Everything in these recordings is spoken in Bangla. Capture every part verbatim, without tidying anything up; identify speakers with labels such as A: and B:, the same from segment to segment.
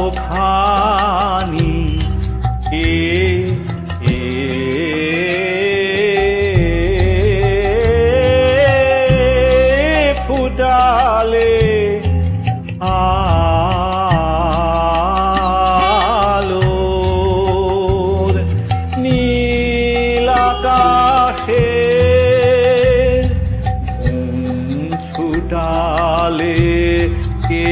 A: খানি এ এ ফুটালে আলোর নীল আকাশে ছুটালে কে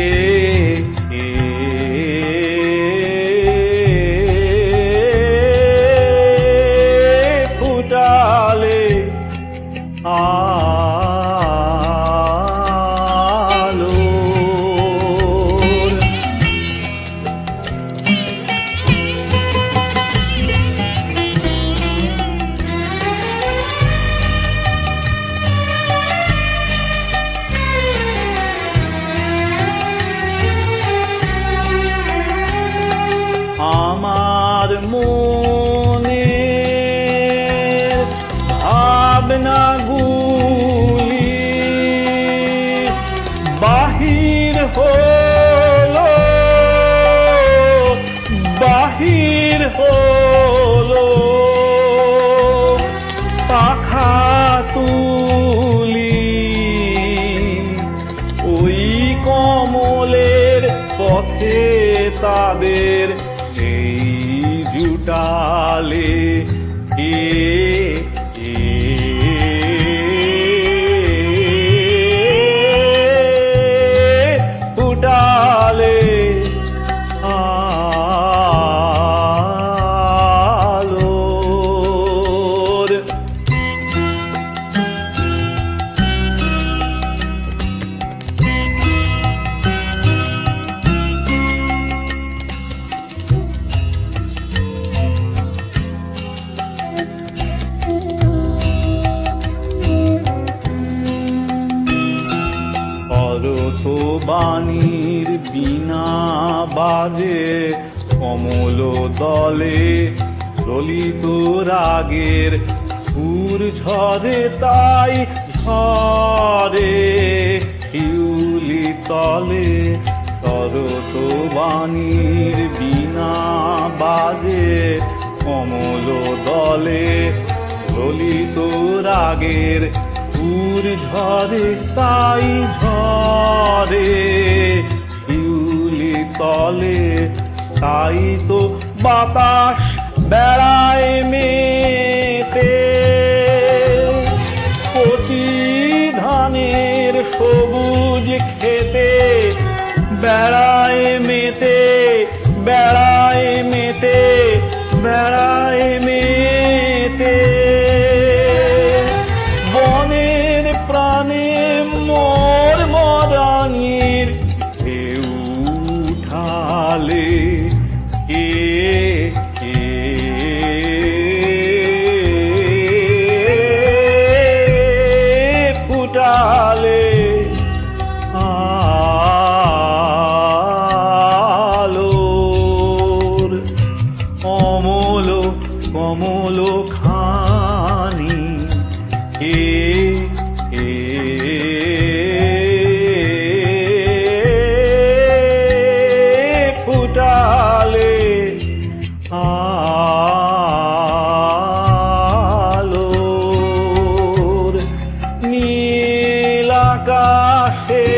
A: ফুটালে আলোর আমার মনের ভাবনাগুলি বাহির হলো বাহির হলো পাখা তুলি ওই কমলের পথে তাদের সেই জুটালে এ এ ফুটালে আলোর বাণীর বিনা বাজে কমল দলে ললিত রাগের সুর ঝরে তাই ঝরে শিউলি তলে শরত বাণীর বিনা বাজে কমল দলে ললিত রাগের সুর ঝরে তাই ঝরে শিউলি তলে তাই তো বাতাস বেড়ায় মেতে কচি ধানের সবুজ খেতে বেড়ায় মেতে বেড়ায় মেতে বেড়ায় মেতে বনের প্রাণে মোর মরানির ঢেউ উঠালে কে কে ফুটালে আলোর অমল কমল খানি এ এ ফুটালে আলোর নীল আকাশে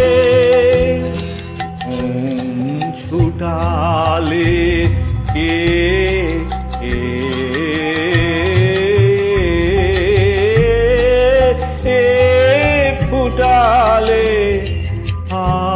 A: ছুটালে কে ফুটালে আ